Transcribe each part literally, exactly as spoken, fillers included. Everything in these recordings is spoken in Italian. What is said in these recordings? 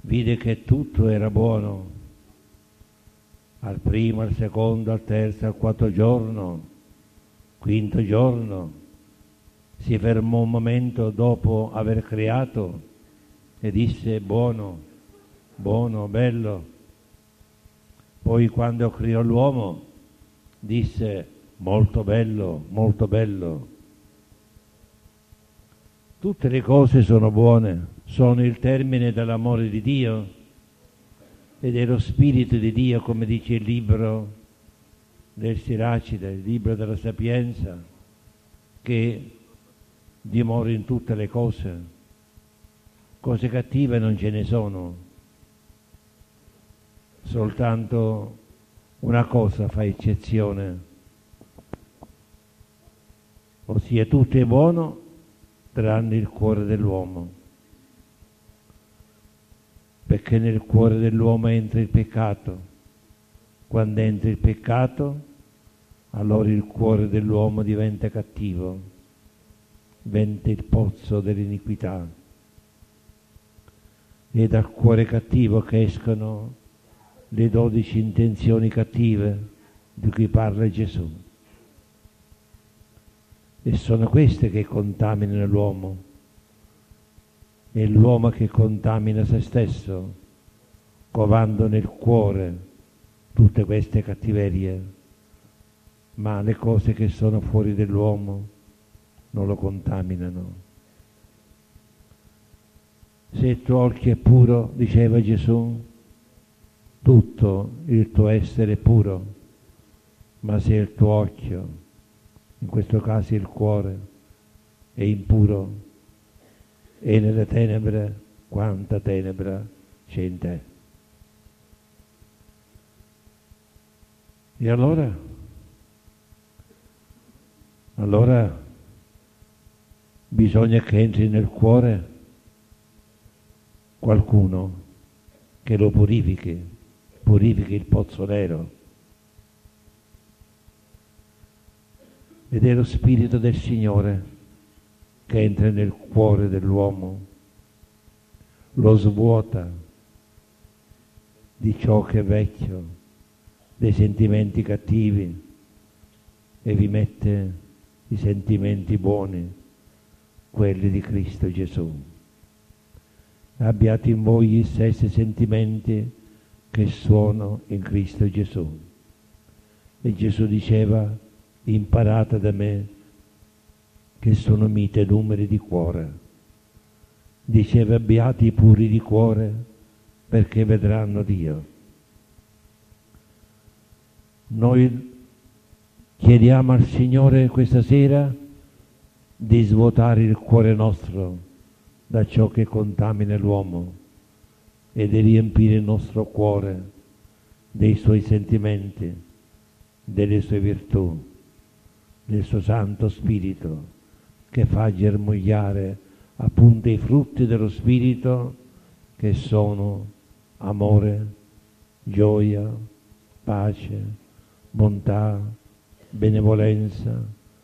vide che tutto era buono. Al primo, al secondo, al terzo, al quarto giorno, quinto giorno, si fermò un momento dopo aver creato e disse buono, buono, bello. Poi quando creò l'uomo disse molto bello, molto bello. Tutte le cose sono buone, sono il termine dell'amore di Dio e dello Spirito di Dio, come dice il libro del Siracide, il libro della Sapienza, che dimora in tutte le cose. Cose cattive non ce ne sono, soltanto una cosa fa eccezione, ossia tutto è buono tranne il cuore dell'uomo, perché nel cuore dell'uomo entra il peccato. Quando entra il peccato, allora il cuore dell'uomo diventa cattivo, diventa il pozzo dell'iniquità. È dal cuore cattivo che escono le dodici intenzioni cattive di cui parla Gesù. E sono queste che contaminano l'uomo. È l'uomo che contamina se stesso, covando nel cuore tutte queste cattiverie, ma le cose che sono fuori dell'uomo non lo contaminano. Se il tuo occhio è puro, diceva Gesù, tutto il tuo essere è puro, ma se il tuo occhio, in questo caso il cuore, è impuro, e nelle tenebre, quanta tenebra c'è in te. E allora? Allora bisogna che entri nel cuore qualcuno che lo purifichi, purifichi il pozzo nero. Ed è lo Spirito del Signore che entra nel cuore dell'uomo, lo svuota di ciò che è vecchio, dei sentimenti cattivi, e vi mette i sentimenti buoni, quelli di Cristo Gesù. Abbiate in voi gli stessi sentimenti che sono in Cristo Gesù. E Gesù diceva, imparate da me che sono mite e numeri di cuore. Diceva, beati i puri di cuore, perché vedranno Dio. Noi chiediamo al Signore questa sera di svuotare il cuore nostro da ciò che contamina l'uomo e di riempire il nostro cuore dei suoi sentimenti, delle sue virtù, del suo Santo Spirito, che fa germogliare appunto i frutti dello Spirito, che sono amore, gioia, pace, bontà, benevolenza,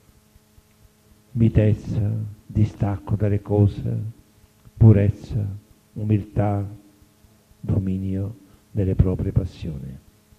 mitezza, distacco dalle cose, purezza, umiltà, dominio delle proprie passioni.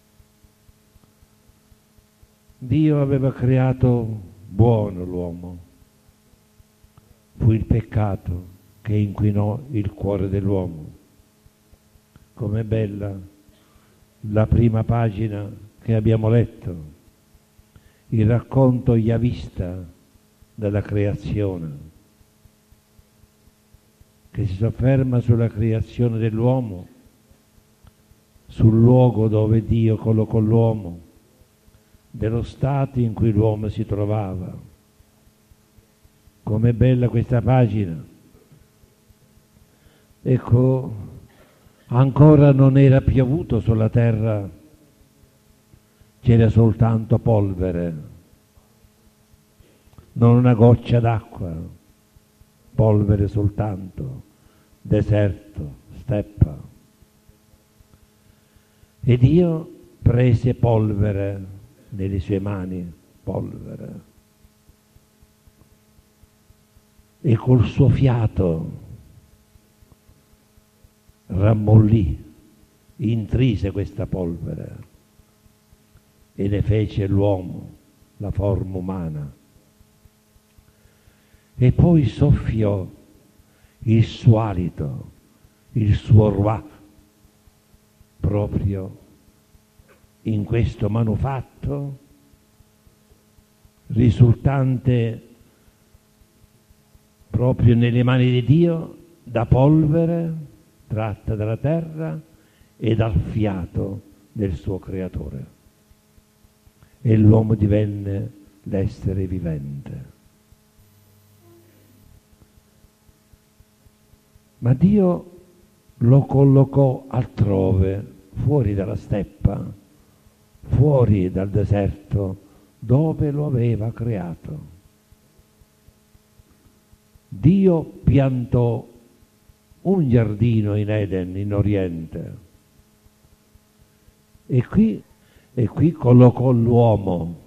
Dio aveva creato buono l'uomo. Fu il peccato che inquinò il cuore dell'uomo. Com'è bella la prima pagina che abbiamo letto, il racconto yavista della creazione, che si sofferma sulla creazione dell'uomo, sul luogo dove Dio collocò l'uomo, dello stato in cui l'uomo si trovava. Com'è bella questa pagina. Ecco, ancora non era piovuto sulla terra, c'era soltanto polvere, non una goccia d'acqua, polvere soltanto, deserto, steppa. E Dio prese polvere nelle sue mani, polvere, e col suo fiato rammollì, intrise questa polvere e ne fece l'uomo, la forma umana. E poi soffiò il suo alito, il suo ruach, proprio in questo manufatto risultante proprio nelle mani di Dio da polvere tratta dalla terra e dal fiato del suo creatore. E l'uomo divenne l'essere vivente. Ma Dio lo collocò altrove, fuori dalla steppa, fuori dal deserto, dove lo aveva creato. Dio piantò un giardino in Eden, in Oriente, e qui, e qui collocò l'uomo,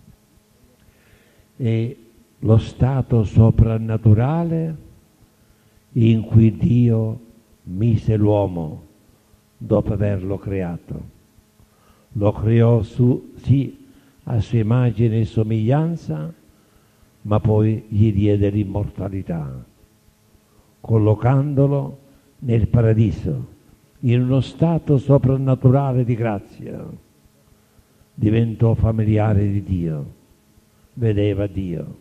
e lo stato soprannaturale in cui Dio mise l'uomo dopo averlo creato. Lo creò su, sì, a sua immagine e somiglianza, ma poi gli diede l'immortalità, collocandolo nel paradiso, in uno stato soprannaturale di grazia. Diventò familiare di Dio, vedeva Dio.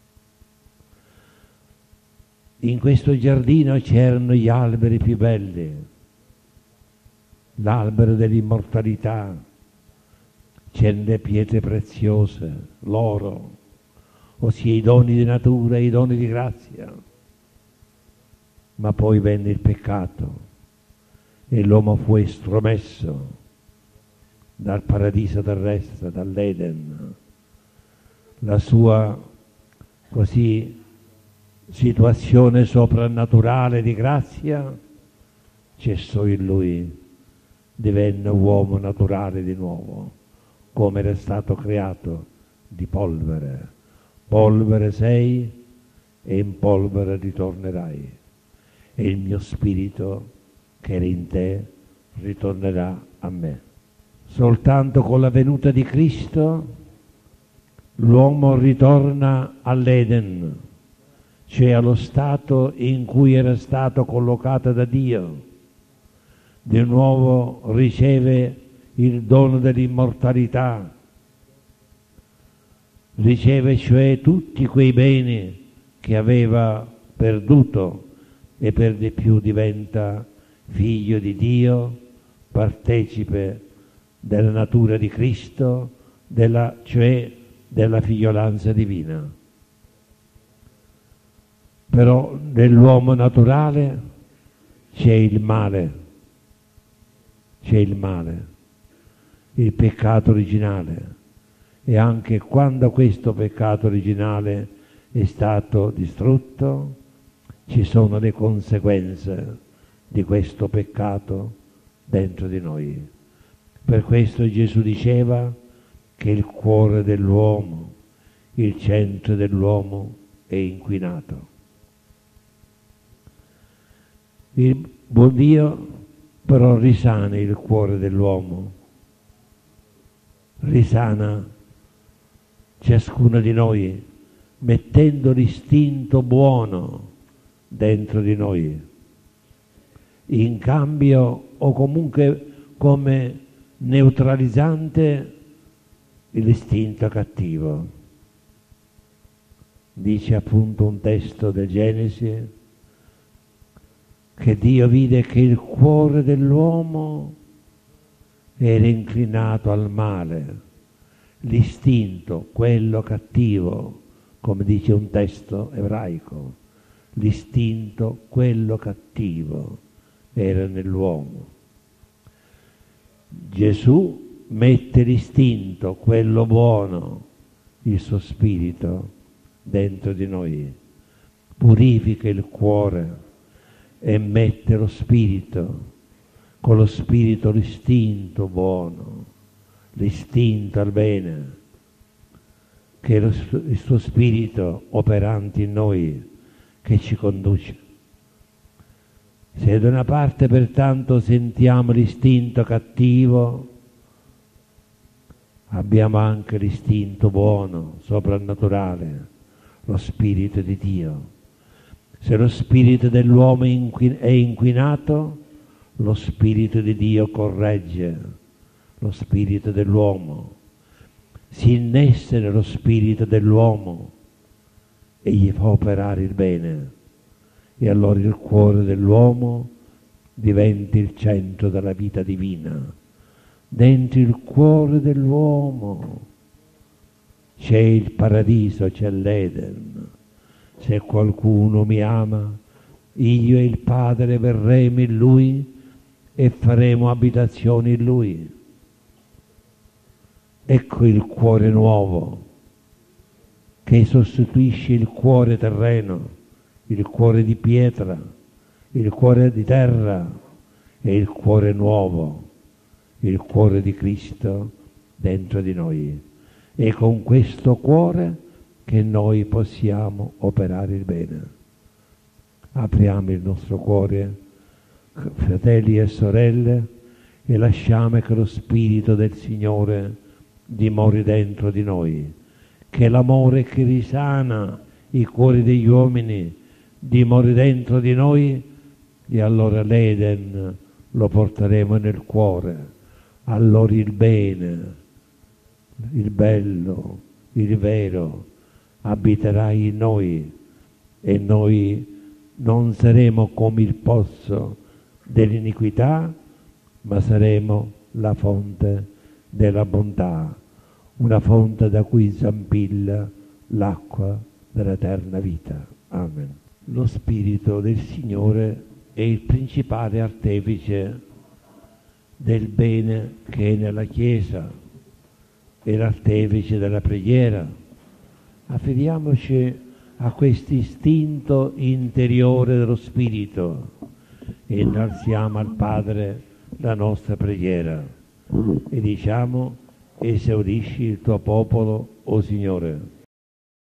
In questo giardino c'erano gli alberi più belli, l'albero dell'immortalità, c'erano le pietre preziose, l'oro, ossia i doni di natura e i doni di grazia. Ma poi venne il peccato e l'uomo fu estromesso dal paradiso terrestre, dall'Eden. La sua così situazione soprannaturale di grazia cessò in lui, divenne uomo naturale di nuovo, come era stato creato di polvere. Polvere sei e in polvere ritornerai, e il mio spirito che era in te ritornerà a me. Soltanto con la venuta di Cristo l'uomo ritorna all'Eden, cioè allo stato in cui era stato collocato da Dio. Di nuovo riceve il dono dell'immortalità, riceve cioè tutti quei beni che aveva perduto e per di più diventa figlio di Dio, partecipe della natura di Cristo, della, cioè della figliolanza divina. Però nell'uomo naturale c'è il male, c'è il male, il peccato originale, e anche quando questo peccato originale è stato distrutto, ci sono le conseguenze di questo peccato dentro di noi. Per questo Gesù diceva che il cuore dell'uomo, il centro dell'uomo è inquinato. Il buon Dio però risana il cuore dell'uomo, risana ciascuno di noi, mettendo l'istinto buono dentro di noi, in cambio o comunque come neutralizzante l'istinto cattivo. Dice appunto un testo del Genesi che Dio vide che il cuore dell'uomo era inclinato al male, l'istinto, quello cattivo, come dice un testo ebraico, l'istinto, quello cattivo, era nell'uomo. Gesù mette l'istinto, quello buono, il suo spirito, dentro di noi, purifica il cuore e mette lo spirito, con lo spirito l'istinto buono, l'istinto al bene, che è lo, il suo spirito operante in noi, che ci conduce. Se da una parte pertanto sentiamo l'istinto cattivo, abbiamo anche l'istinto buono, soprannaturale, lo spirito di Dio. Se lo spirito dell'uomo è inquinato, lo spirito di Dio corregge lo spirito dell'uomo, si innesta nello spirito dell'uomo e gli fa operare il bene, e allora il cuore dell'uomo diventa il centro della vita divina. Dentro il cuore dell'uomo c'è il paradiso, c'è l'Eden. Se qualcuno mi ama, io e il Padre verremo in Lui e faremo abitazione in Lui. Ecco il cuore nuovo che sostituisce il cuore terreno, il cuore di pietra, il cuore di terra e il cuore nuovo, il cuore di Cristo dentro di noi. È con questo cuore che noi possiamo operare il bene. Apriamo il nostro cuore, fratelli e sorelle, e lasciamo che lo Spirito del Signore dimori dentro di noi, che l'amore che risana i cuori degli uomini dimori dentro di noi, e allora l'Eden lo porteremo nel cuore. Allora il bene, il bello, il vero abiterà in noi, e noi non saremo come il pozzo dell'iniquità, ma saremo la fonte della bontà, una fonte da cui zampilla l'acqua dell'eterna vita. Amen. Lo Spirito del Signore è il principale artefice del bene che è nella Chiesa, è l'artefice della preghiera. Affidiamoci a questo istinto interiore dello Spirito e innalziamo al Padre la nostra preghiera e diciamo: esaurisci il tuo popolo, o Signore.